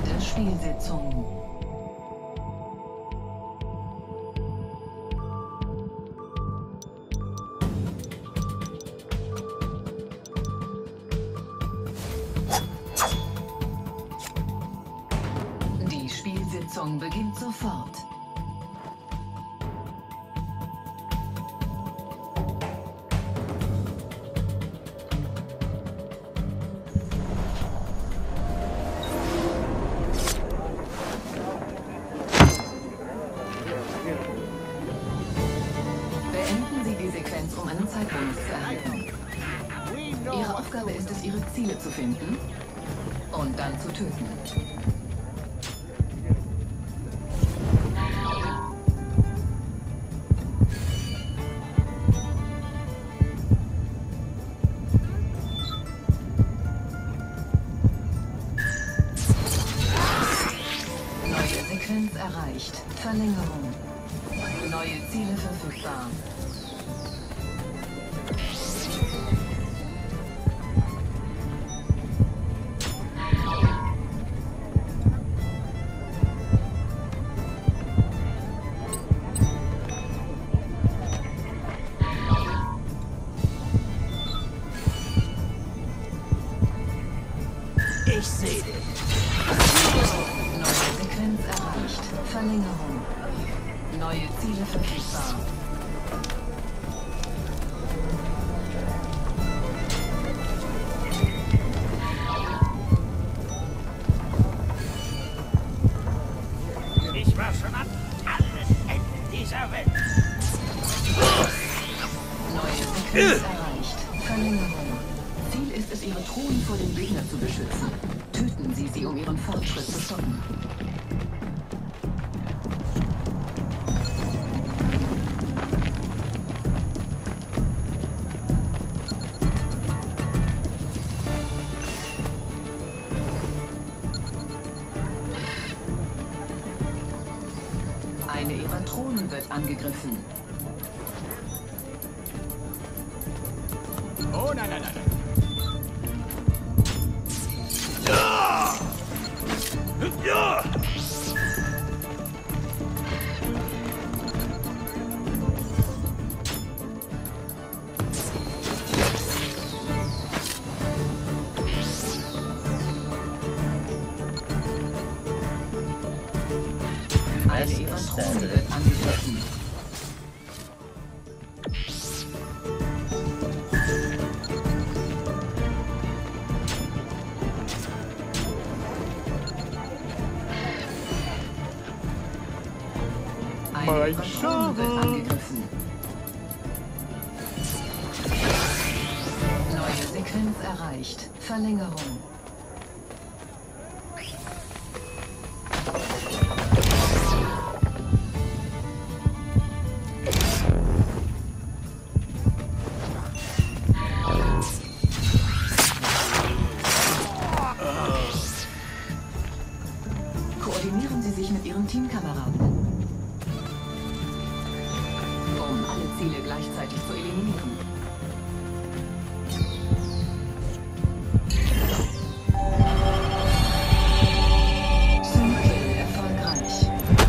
Beende Spielsitzung. Die Spielsitzung beginnt sofort. Um einen Zeitbonus zu erhalten. Ihre Aufgabe ist es, ihre Ziele zu finden und dann zu töten. Neue Sequenz erreicht. Verlängerung. Neue Ziele verfügbar. Ich sehe dich. Neue Sequenz erreicht. Verlängerung. Neue Ziele verfügbar. Ich war schon an allen Enden dieser Welt. Neue Sequenz erreicht. Verlängerung. Ziel ist es, ihre Thron vor dem Gegner zu beschützen. Töten Sie sie, um ihren Fortschritt zu stoppen. Eine ihrer Thronen wird angegriffen. Oh nein, nein, nein. Ja! Eine ihrer Thronen wird angegriffen. Eine ihrer Thronen wird angegriffen. Neue Sequenz erreicht. Verlängerung. Koordinieren Sie sich mit Ihren Teamkameraden, um alle Ziele gleichzeitig zu eliminieren. Teamkill erfolgreich.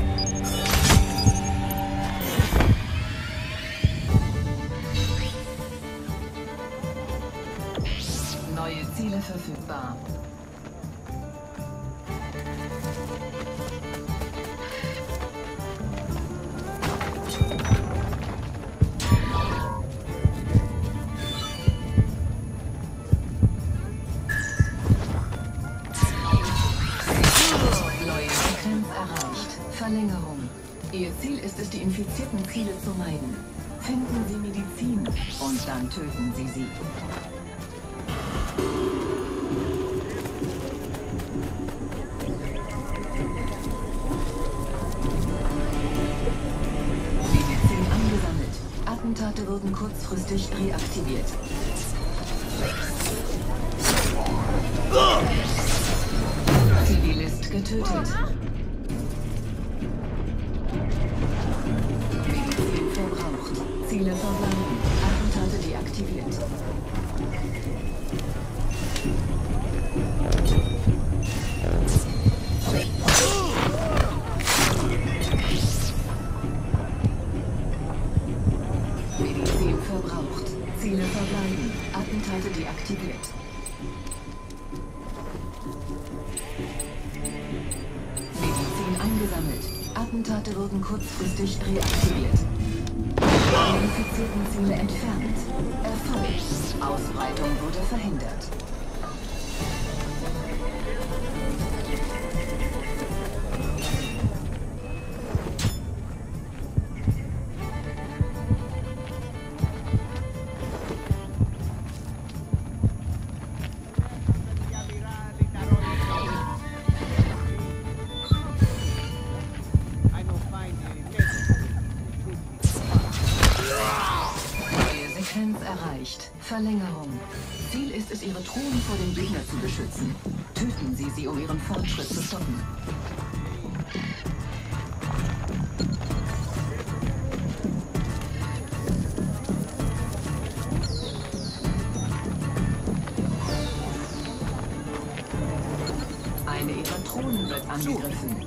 Neue Ziele verfügbar. Verlängerung. Ihr Ziel ist es, die infizierten Ziele zu meiden. Finden Sie Medizin und dann töten Sie sie. Medizin angesammelt. Attentate wurden kurzfristig reaktiviert. Zivilist getötet. Medizin verbraucht. Ziele verbleiben. Attentate deaktiviert. Ziele verbleiben. Attentate deaktiviert. Medizin eingesammelt. Attentate wurden kurzfristig reaktiviert. Alle infizierten Ziele entfernt. Erfolg. Ausbreitung wurde verhindert. Erreicht. Verlängerung. Ziel ist es, ihre Truhen vor dem Gegner zu beschützen. Töten Sie sie, um ihren Fortschritt zu stoppen. Eine ihrer Truhen wird angegriffen.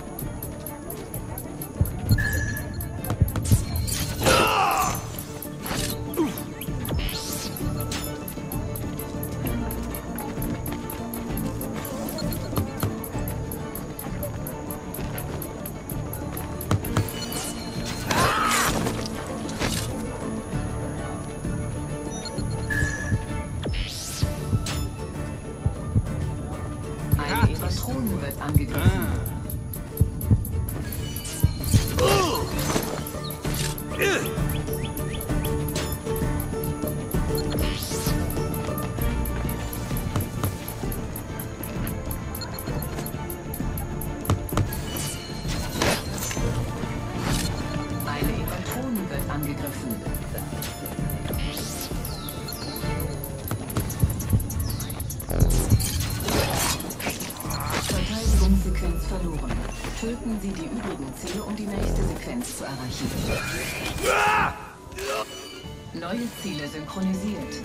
Drohne wird angegriffen. Eine ihrer Drohnen wird angegriffen. Verteidigungssequenz verloren. Töten Sie die übrigen Ziele, um die nächste Sequenz zu erreichen. Neue Ziele synchronisiert.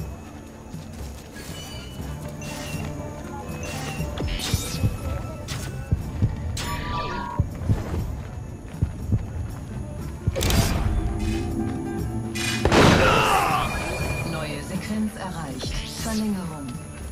Neue Sequenz erreicht. Verlängerung.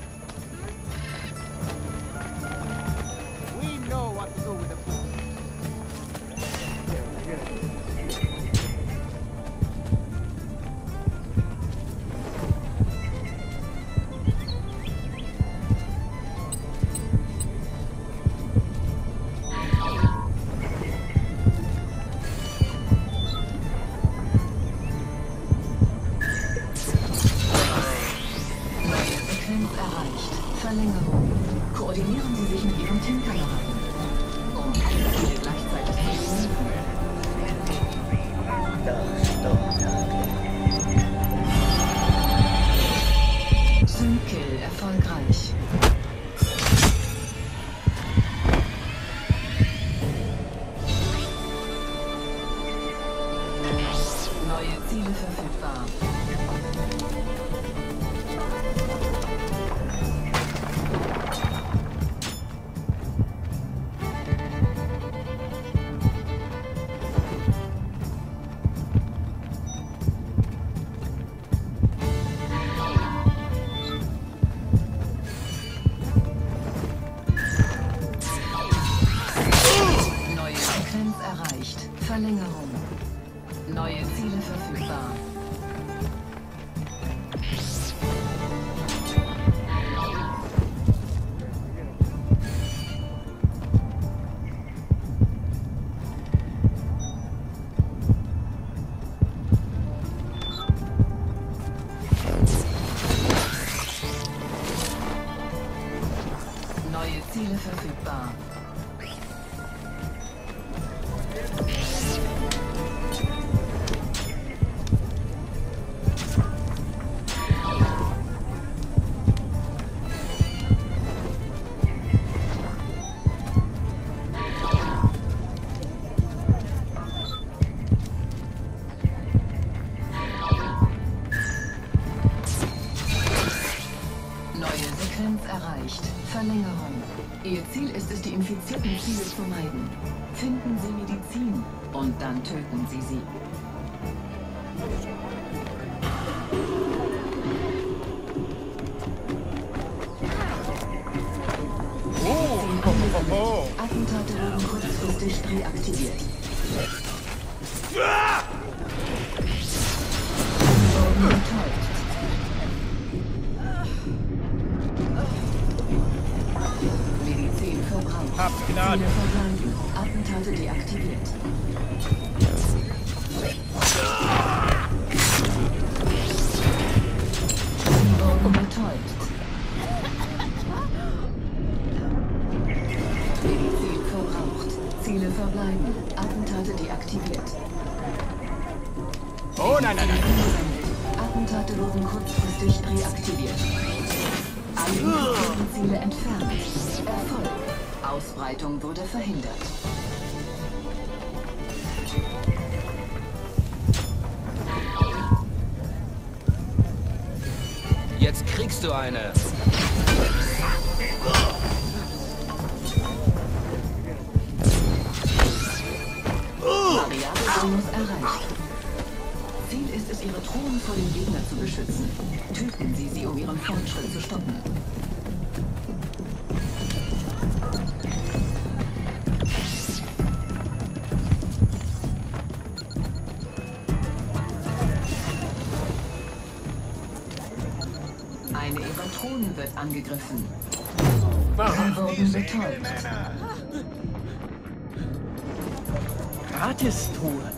Verlängerung. Koordinieren Sie sich mit Ihrem Teamkameraden, um alle Ziele gleichzeitig zu eliminieren. Sync-Kill erfolgreich. Neue Ziele verfügbar. Erreicht. Verlängerung. Neue Ziele verfügbar. Neue Ziele verfügbar. Erreicht. Verlängerung. Ihr Ziel ist es, die infizierten Ziele zu meiden. Finden Sie Medizin und dann töten Sie sie. Attentate wurden kurzfristig reaktiviert. Wurden betäubt. Medizin verbraucht. Habt Gnade. Ziele verbleiben. Attentate deaktiviert. Sie wurden betäubt. Medizin verbraucht. Ziele verbleiben. Attentate deaktiviert. Oh nein, nein, nein. Attentate wurden kurzfristig reaktiviert. Alle infizierten Ziele entfernt. Erfolg. Ausbreitung wurde verhindert. Jetzt kriegst du eine. Variable-Bonus erreicht. Ziel ist es, ihre Truhen vor dem Gegner zu beschützen. Töten Sie sie, um ihren Fortschritt zu stoppen. Eine ihrer Truhen wird angegriffen. Sie wurden betäubt. Gratis-Truhe.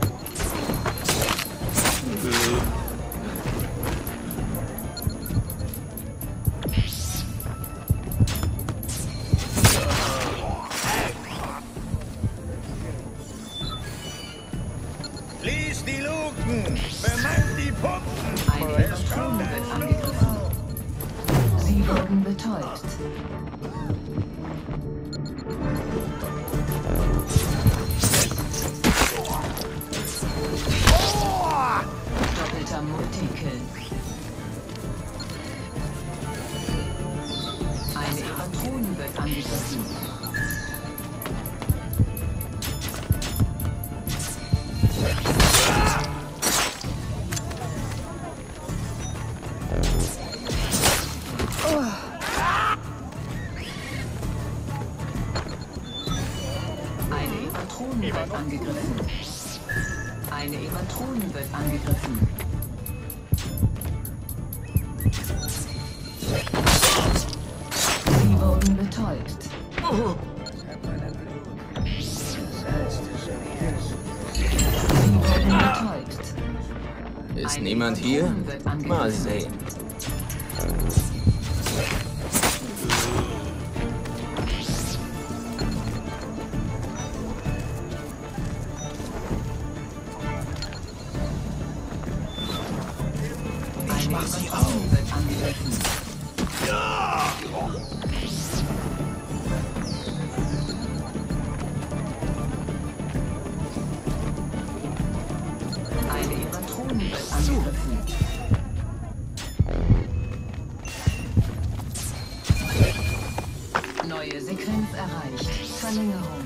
Schließ die Luken! Bemannt die Pumpen! Eine ihrer Truhen wird angegriffen. Sie wurden betäubt. Doppelter Multikill. Eine ihrer Truhen wird angegriffen. Eine ihrer Truhen wird angegriffen. Eine ihrer Truhen wird angegriffen. Sie wurden betäubt. Sie wurden betäubt. Ist Eine niemand ihrer hier? Truhen wird angegriffen. Mal sehen. Ich mach sie auf. Wird angegriffen. Eine ihrer Truhen wird angegriffen. Neue Sequenz erreicht. Verlängerung.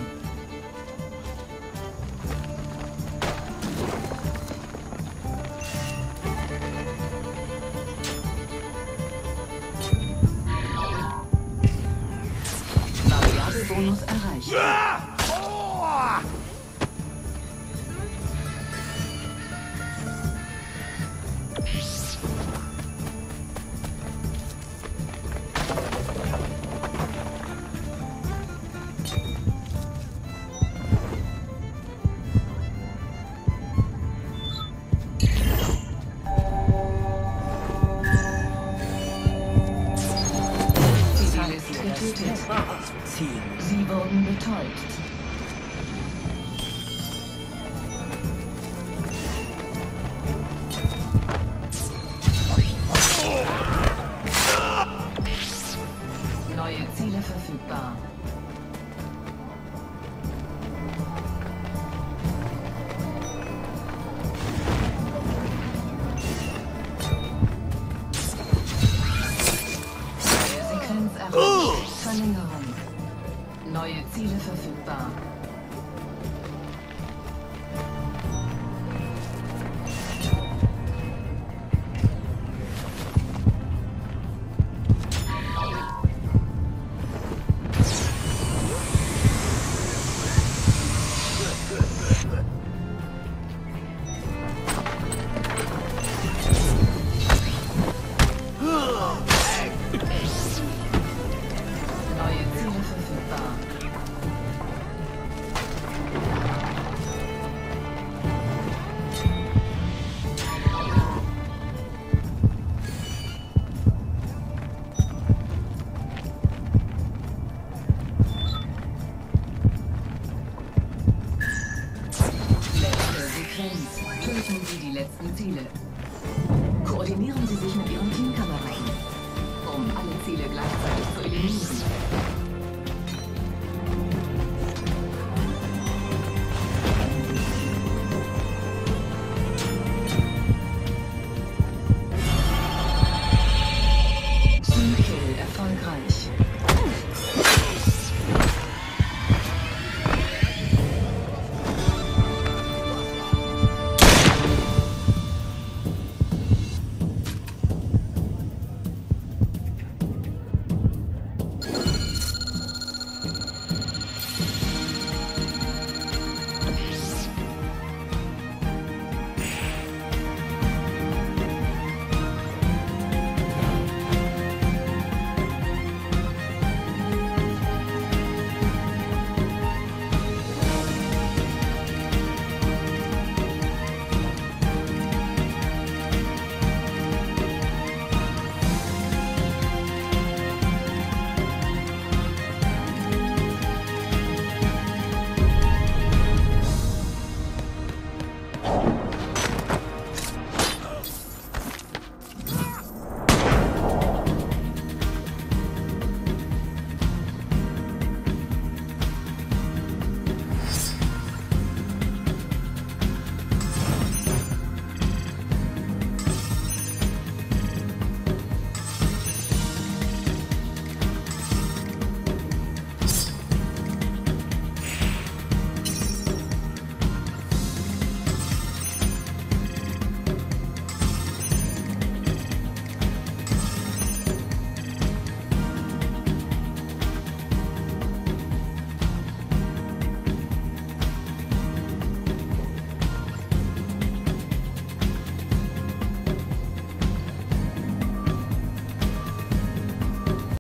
Variable-Bonus erreicht. Ziel ist getötet. Ziel. Sie wurden betäubt. Neue Ziele verfügbar. Neue Sequenz erreicht. Verlängerung. Neue Ziele verfügbar. Koordinieren Sie sich mit Ihren Teamkameraden, um alle Ziele gleichzeitig zu eliminieren.